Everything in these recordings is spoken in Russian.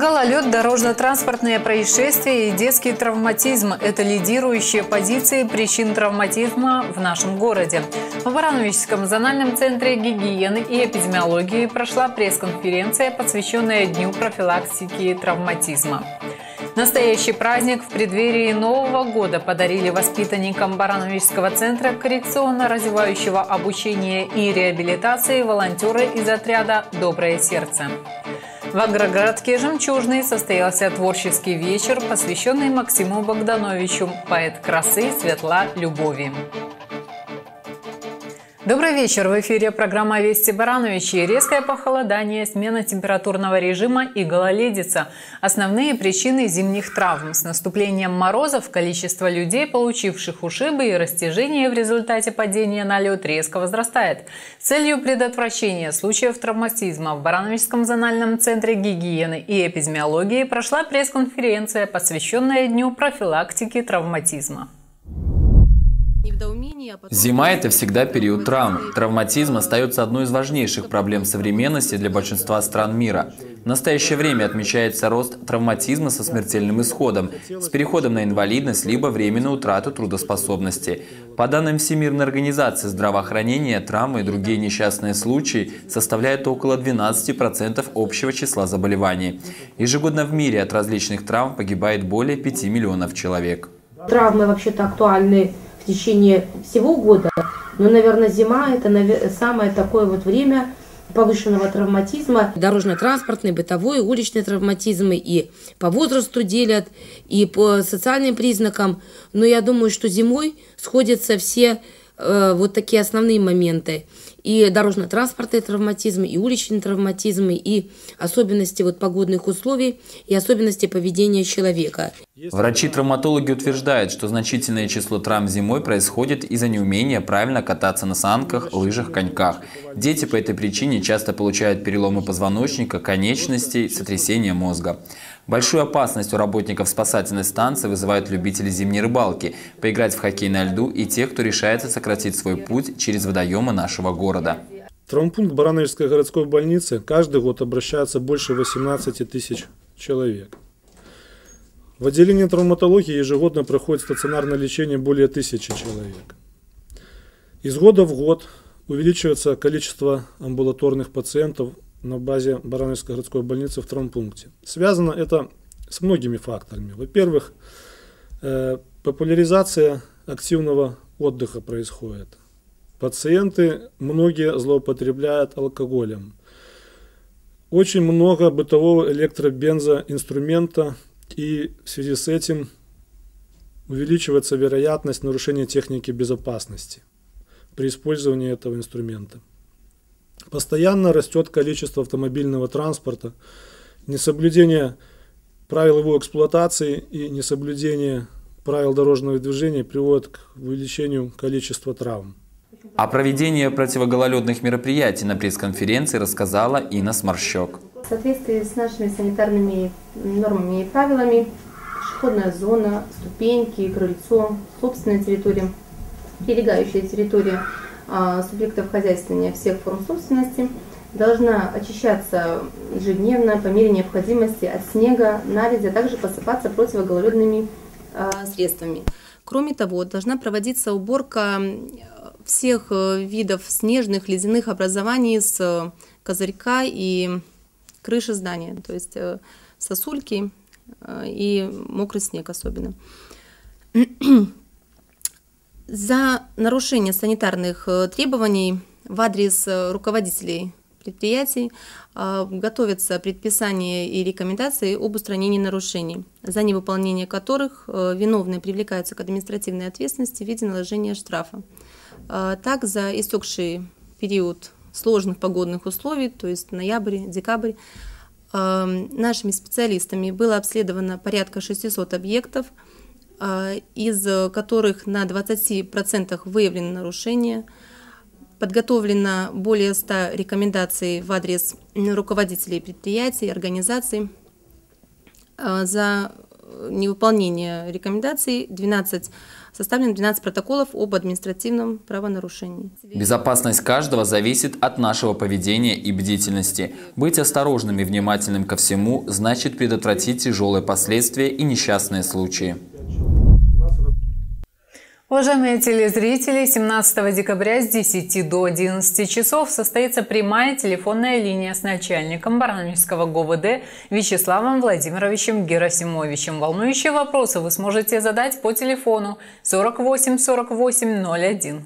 Гололед, дорожно-транспортные происшествия и детский травматизм – это лидирующие позиции причин травматизма в нашем городе. В Барановичском зональном центре гигиены и эпидемиологии прошла пресс-конференция, посвященная Дню профилактики травматизма. Настоящий праздник в преддверии Нового года подарили воспитанникам Барановичского центра коррекционно-развивающего обучения и реабилитации волонтеры из отряда «Доброе сердце». В агрогородке «Жемчужный» состоялся творческий вечер, посвященный Максиму Богдановичу, поэт красы, светла, любови. Добрый вечер! В эфире программа «Вести Барановичи». Резкое похолодание, смена температурного режима и гололедица – основные причины зимних травм. С наступлением морозов количество людей, получивших ушибы и растяжения в результате падения на лед, резко возрастает. С целью предотвращения случаев травматизма в Барановичском зональном центре гигиены и эпидемиологии прошла пресс-конференция, посвященная Дню профилактики травматизма. Зима – это всегда период травм. Травматизм остается одной из важнейших проблем современности для большинства стран мира. В настоящее время отмечается рост травматизма со смертельным исходом, с переходом на инвалидность либо временную утрату трудоспособности. По данным Всемирной организации здравоохранения, травмы и другие несчастные случаи составляют около 12% общего числа заболеваний. Ежегодно в мире от различных травм погибает более 5 миллионов человек. Травмы вообще-то актуальны в течение всего года, но, наверное, зима – это самое такое вот время повышенного травматизма. Дорожно-транспортный, бытовой, уличный травматизмы и по возрасту делят, и по социальным признакам. Но я думаю, что зимой сходятся все вот такие основные моменты. И дорожно-транспортные травматизмы, и уличные травматизмы, и особенности вот погодных условий, и особенности поведения человека. Врачи-травматологи утверждают, что значительное число травм зимой происходит из-за неумения правильно кататься на санках, лыжах, коньках. Дети по этой причине часто получают переломы позвоночника, конечностей, сотрясение мозга. Большую опасность у работников спасательной станции вызывают любители зимней рыбалки, поиграть в хоккей на льду и те, кто решается сократить свой путь через водоемы нашего города. В травмпункт Барановичской городской больницы каждый год обращается больше 18 тысяч человек. В отделении травматологии ежегодно проходит стационарное лечение более 1000 человек. Из года в год увеличивается количество амбулаторных пациентов на базе Барановичской городской больницы в травмпункте. Связано это с многими факторами. Во-первых, популяризация активного отдыха происходит. Пациенты, многие злоупотребляют алкоголем. Очень много бытового электробензоинструмента, и в связи с этим увеличивается вероятность нарушения техники безопасности при использовании этого инструмента. Постоянно растет количество автомобильного транспорта, несоблюдение правил его эксплуатации и несоблюдение правил дорожного движения приводит к увеличению количества травм. О проведении противогололедных мероприятий на пресс-конференции рассказала Инна Сморщок. В соответствии с нашими санитарными нормами и правилами, пешеходная зона, ступеньки, крыльцо, собственная территория, прилегающая территория субъектов хозяйствования всех форм собственности должна очищаться ежедневно по мере необходимости от снега, наледя, а также посыпаться противогололедными средствами. Кроме того, должна проводиться уборка всех видов снежных, ледяных образований с козырька и крыши здания, то есть сосульки и мокрый снег особенно. За нарушение санитарных требований в адрес руководителей предприятий готовятся предписания и рекомендации об устранении нарушений, за невыполнение которых виновные привлекаются к административной ответственности в виде наложения штрафа. Так, за истекший период сложных погодных условий, то есть ноябрь, декабрь, нашими специалистами было обследовано порядка 600 объектов, из которых на 20% выявлены нарушения, подготовлено более 100 рекомендаций в адрес руководителей предприятий, организаций. За невыполнения рекомендаций составлено 12 протоколов об административном правонарушении. Безопасность каждого зависит от нашего поведения и бдительности. Быть осторожным и внимательным ко всему значит предотвратить тяжелые последствия и несчастные случаи. Уважаемые телезрители, 17 декабря с 10 до 11 часов состоится прямая телефонная линия с начальником Барановичского ГУВД Вячеславом Владимировичем Герасимовичем. Волнующие вопросы вы сможете задать по телефону 48 48 01.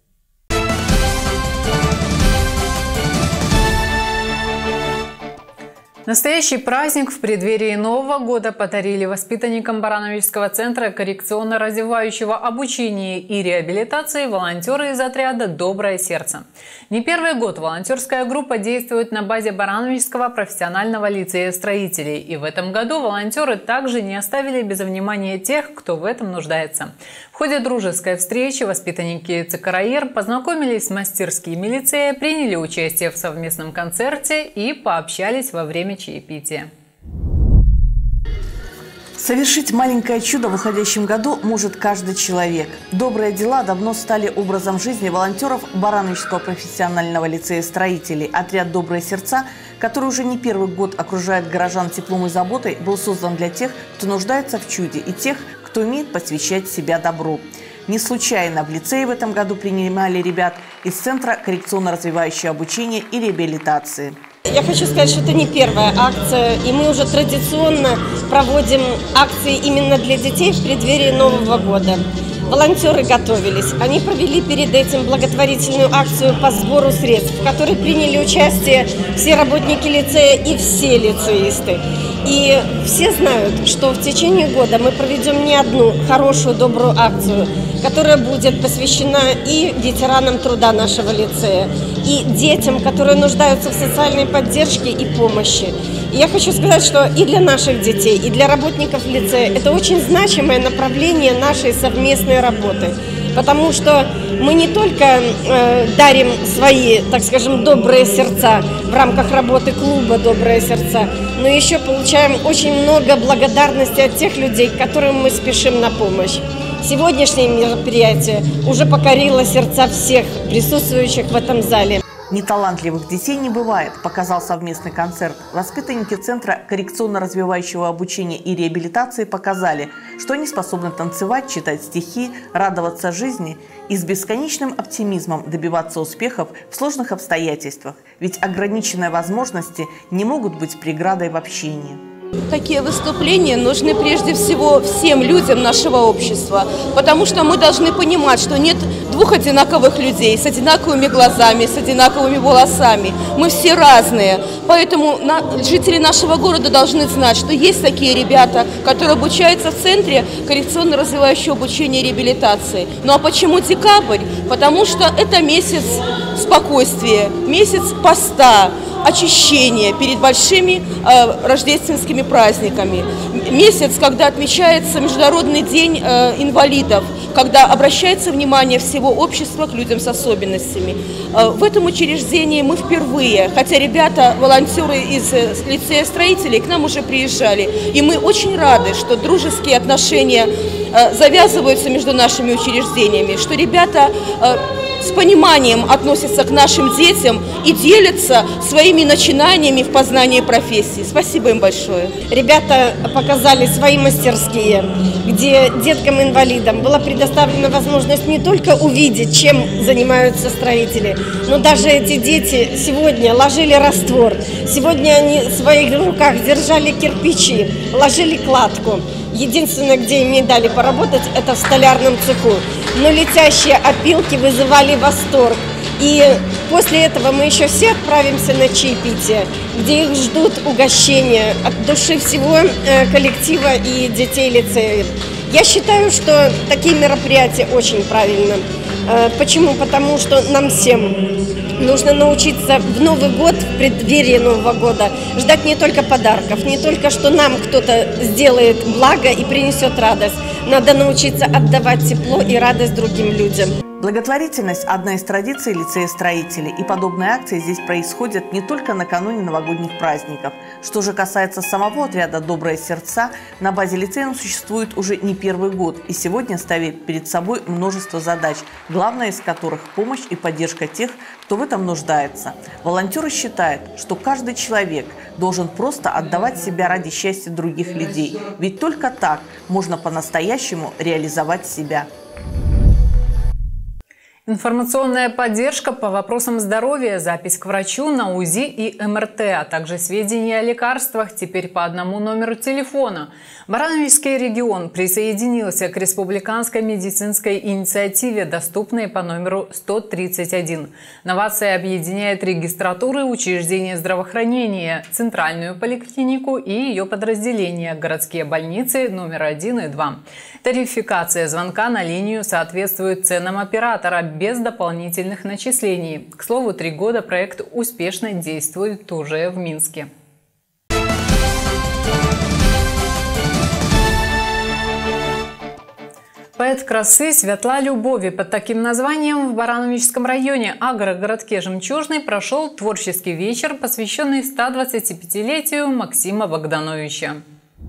Настоящий праздник в преддверии Нового года подарили воспитанникам Барановичского центра коррекционно-развивающего обучения и реабилитации волонтеры из отряда «Доброе сердце». Не первый год волонтерская группа действует на базе Барановичского профессионального лицея строителей. И в этом году волонтеры также не оставили без внимания тех, кто в этом нуждается. В ходе дружеской встречи воспитанники ЦКРАИР познакомились с мастерскими лицея, приняли участие в совместном концерте и пообщались во время чаепития. Совершить маленькое чудо в уходящем году может каждый человек. Добрые дела давно стали образом жизни волонтеров Барановичского профессионального лицея строителей. Отряд «Добрые сердца», который уже не первый год окружает горожан теплом и заботой, был создан для тех, кто нуждается в чуде, и тех, кто умеет посвящать себя добру. Не случайно в лицее в этом году принимали ребят из Центра коррекционно-развивающего обучения и реабилитации. Я хочу сказать, что это не первая акция, и мы уже традиционно проводим акции именно для детей в преддверии Нового года. Волонтеры готовились. Они провели перед этим благотворительную акцию по сбору средств, в которой приняли участие все работники лицея и все лицеисты. И все знают, что в течение года мы проведем не одну хорошую, добрую акцию, которая будет посвящена и ветеранам труда нашего лицея, и детям, которые нуждаются в социальной поддержке и помощи. И я хочу сказать, что и для наших детей, и для работников лицея это очень значимое направление нашей совместной работы. Потому что мы не только дарим свои, так скажем, добрые сердца в рамках работы клуба «Добрые сердца», но еще получаем очень много благодарности от тех людей, которым мы спешим на помощь. Сегодняшнее мероприятие уже покорило сердца всех присутствующих в этом зале. Неталантливых детей не бывает, показал совместный концерт. Воспитанники Центра коррекционно-развивающего обучения и реабилитации показали, что они способны танцевать, читать стихи, радоваться жизни и с бесконечным оптимизмом добиваться успехов в сложных обстоятельствах. Ведь ограниченные возможности не могут быть преградой в общении. Такие выступления нужны прежде всего всем людям нашего общества, потому что мы должны понимать, что нет двух одинаковых людей с одинаковыми глазами, с одинаковыми волосами. Мы все разные, поэтому жители нашего города должны знать, что есть такие ребята, которые обучаются в Центре коррекционно-развивающего обучения и реабилитации. Ну а почему декабрь? Потому что это месяц спокойствия, месяц поста, очищения перед большими рождественскими праздниками. Месяц, когда отмечается Международный день инвалидов, когда обращается внимание всего общества к людям с особенностями. В этом учреждении мы впервые, хотя ребята, волонтеры из лицея строителей к нам уже приезжали, и мы очень рады, что дружеские отношения завязываются между нашими учреждениями, что ребята с пониманием относятся к нашим детям и делятся своими начинаниями в познании профессии. Спасибо им большое. Ребята показали свои мастерские, где деткам-инвалидам была предоставлена возможность не только увидеть, чем занимаются строители, но даже эти дети сегодня ложили раствор. Сегодня они в своих руках держали кирпичи, ложили кладку. Единственное, где им не дали поработать, это в столярном цеху. Но летящие опилки вызывали восторг. И после этого мы еще все отправимся на чаепитие, где их ждут угощения от души всего коллектива и детей лицея. Я считаю, что такие мероприятия очень правильно. Почему? Потому что нам всем нужно научиться в Новый год, в преддверии Нового года, ждать не только подарков, не только, что нам кто-то сделает благо и принесет радость. Надо научиться отдавать тепло и радость другим людям. Благотворительность – одна из традиций лицея строителей, и подобные акции здесь происходят не только накануне новогодних праздников. Что же касается самого отряда «Добрые сердца», на базе лицея он существует уже не первый год и сегодня ставит перед собой множество задач, главная из которых – помощь и поддержка тех, кто в этом нуждается. Волонтеры считают, что каждый человек должен просто отдавать себя ради счастья других людей, ведь только так можно по-настоящему реализовать себя. Информационная поддержка по вопросам здоровья, запись к врачу на УЗИ и МРТ, а также сведения о лекарствах теперь по одному номеру телефона. Барановичский регион присоединился к республиканской медицинской инициативе, доступной по номеру 131. Новация объединяет регистратуры учреждения здравоохранения, центральную поликлинику и ее подразделения, городские больницы номер 1 и 2. Тарификация звонка на линию соответствует ценам оператора без дополнительных начислений. К слову, 3 года проект успешно действует уже в Минске. Поэт красы «Святла любови» под таким названием в Барановичском районе агрогородке Жемчужный прошел творческий вечер, посвященный 125-летию Максима Богдановича.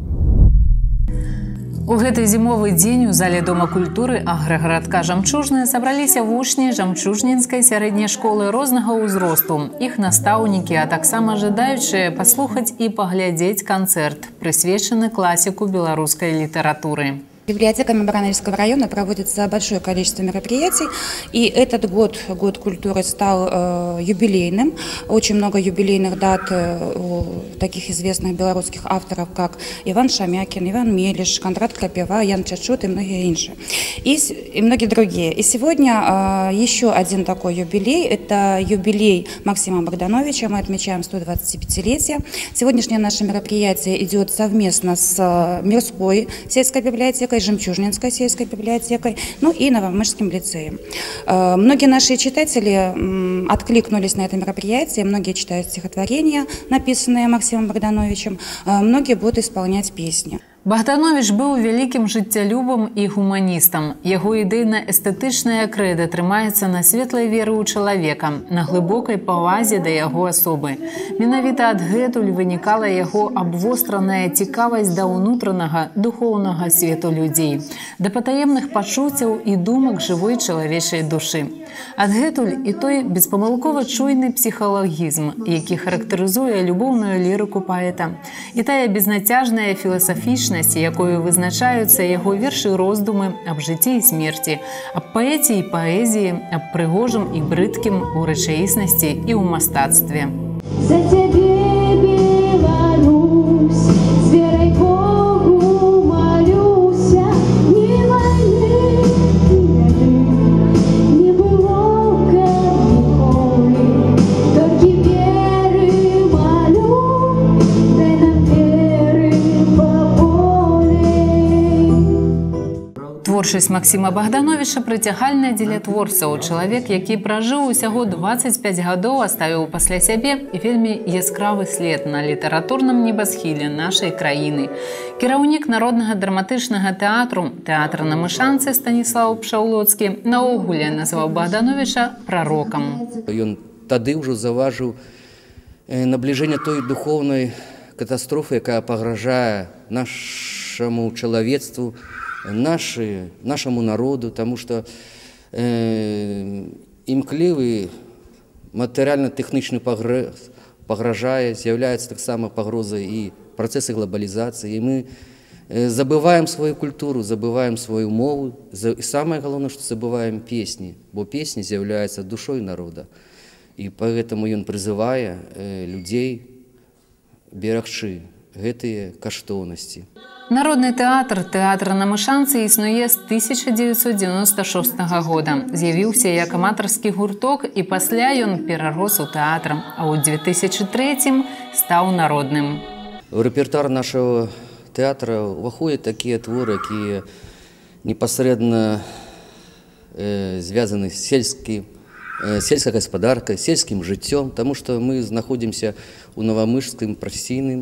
У гэты зімовы дзень у зале Дома культуры аграгарадка Жамчужная сабраліся вучні Жамчужнінскай сярэдняй школы рознага ўзросту. Іх настаўнікі, а таксама жадаючыя паслухаць і паглядзець канцэрт, прысвечаны класіку беларускай літаратуры. Библиотеками Барановичского района проводится большое количество мероприятий, и этот год, год культуры, стал юбилейным. Очень много юбилейных дат у таких известных белорусских авторов, как Иван Шамякин, Иван Мелиш, Кондрат Крапива, Ян Чачут и многие инши. И многие другие. И сегодня еще один такой юбилей, это юбилей Максима Богдановича, мы отмечаем 125-летие. Сегодняшнее наше мероприятие идет совместно с Мирской сельской библиотекой, Жемчужнинской сельской библиотекой, ну и Новомышским лицеем. Многие наши читатели откликнулись на это мероприятие, многие читают стихотворения, написанные Максимом Богдановичем, многие будут исполнять песни. Богданович быў вялікім жыццялюбам і гуманістам. Яго ідэйна-эстэтычная крэда трымаецца на светлай веры ў чалавека, на глыбокай павазе да яго асобы. Менавіта адгэтуль вынікала яго абвостраная цікавасць да ўнутранага духоўнага свету людзей, да патаемных пачуццяў і думак жывой чалавечай душы. Адгэтуль і той беспамылкова чуйны псіхалагізм, які характарызуе любоўную лірыку паэта, і тая безнацяжная філасафічнасць, якою вызначаюцца яго вершы і роздумы аб жыцці і смерці, аб паэце і паэзіі, аб прыгожым і брыдкім у рэчаіснасці і ў мастацтве. За цябе, Беларусь, з верай Богу малюся, ні вайны, ні бяды, не было ніколі, толькі веры малю, дай нам веры Творчасць Максіма Богдановича прыцягальная дзеля творцаў. Чалавек, які пражыў усяго 25 гадоў, аставіў пасля сябе вельмі яскравы след на літаратурным небасхіле нашай краіны. Кіраўнік народнага драматычнага тэатру, тэатра на Мышанцы Станіслав Пшаўлоцкі наогуле назваў Богдановича прарокам. Ён тады ўжо заўважыў набліжэнне той духоўнай катастрофы, якая пагражае нашаму чалавецтву, нашему народу, потому что імклівы матэрыяльна-тэхнічны пагрэз пагражае, з'яўляецца таксама пагрозай і працэсы глобалізацыі. І мы забываем свою культуру, забываем свою мову, і самае галоўнае, што забываем песні, бо песні з'яўляецца душой народа. І поэтому ён прызывае людзей берагчы гэтыя каштоўнасці. Народны тэатр, тэатр на Мышанцы існуе з 1996 года. З'явіўся як аматарскі гурток, і пасля ён перарос у тэатр, а ў 2003 стаў народным. У рэпертуар нашего тэатра ўваходзяць такія творы, якія непасрэдна звязаны з сельскай гаспадаркай, сельскім жыццём, таму што мы знаходзімся ў Новомышскім прафесійным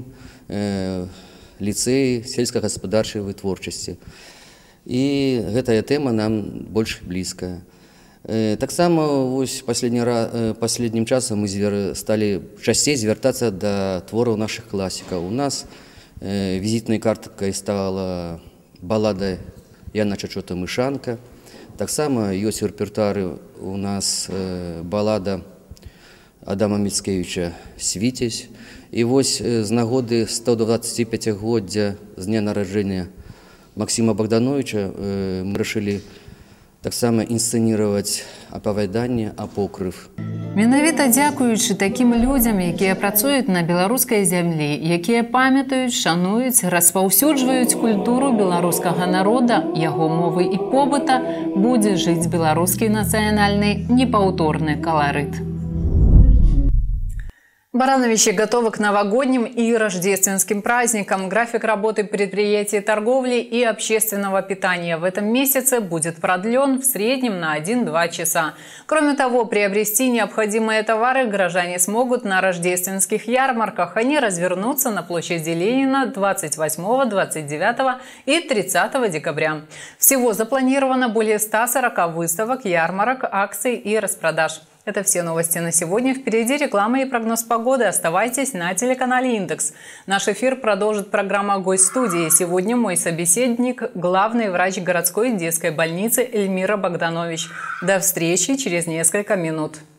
ліцэі сельскагаспадарчай вытворчасці. І гэтая тэма нам больш блізкая. Так само последнім часам мы стали часцей звяртацца да твораў наших класікаў. У нас візітнай карткай стала балада Яна Чачота Мышанка. Таксама ёсць у рэпертуары у нас балада Адама Міцкевіча «Світязь». І вось з нагоды 125-годдзя з дня нараджэння Максима Богдановича мы вырашылі таксама інсцэніраваць апавяданне «Апокрыф». Менавіта дзякуючы такім людзям, якія працуюць на беларускай зямлі, якія памятаюць, шануюць, распаўсюджваюць культуру беларускага народа, яго мовы і побыта, будзе жыць беларускі нацыянальны непаўторны каларыт. Барановичи готовы к новогодним и рождественским праздникам. График работы предприятий торговли и общественного питания в этом месяце будет продлен в среднем на 1-2 часа. Кроме того, приобрести необходимые товары горожане смогут на рождественских ярмарках. Они развернутся на площади Ленина 28, 29 и 30 декабря. Всего запланировано более 140 выставок, ярмарок, акций и распродаж. Это все новости на сегодня. Впереди реклама и прогноз погоды. Оставайтесь на телеканале «Индекс». Наш эфир продолжит программа «Гость студии». Сегодня мой собеседник – главный врач городской детской больницы Эльмира Богданович. До встречи через несколько минут.